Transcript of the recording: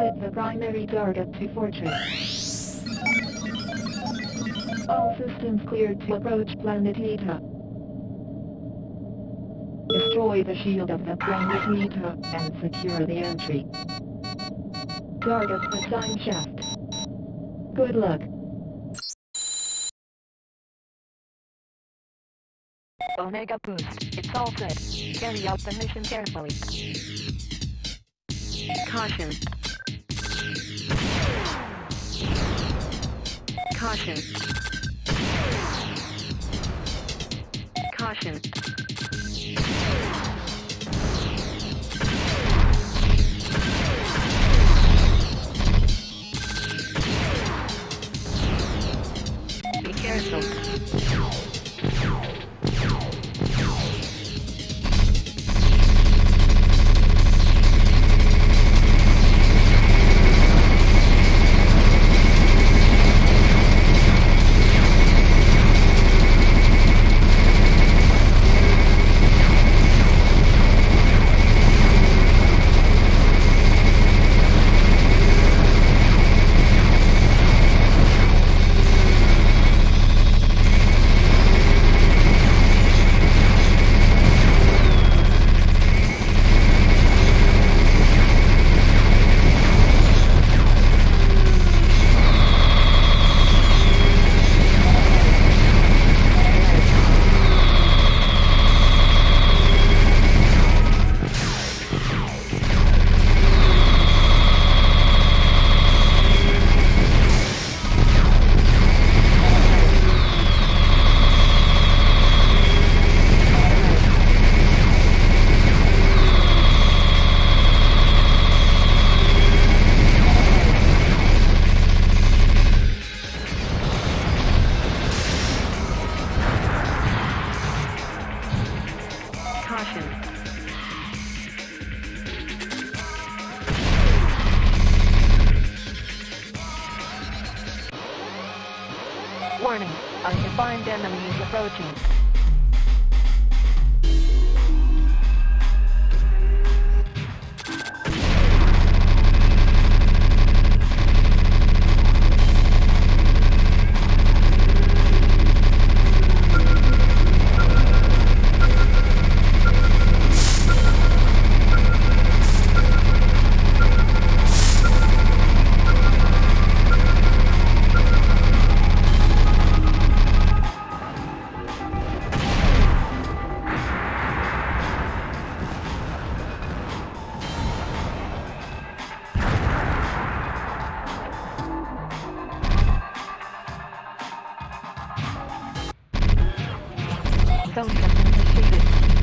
Visit the primary target to Fortress. All systems cleared to approach Planet Eta. Destroy the shield of the Planet Eta and secure the entry. Target the time shaft. Good luck. Omega Boost, it's all set. Carry out the mission carefully. Caution. Caution. Caution. Be careful. Warning, undefined enemy is approaching. Zone has been completed.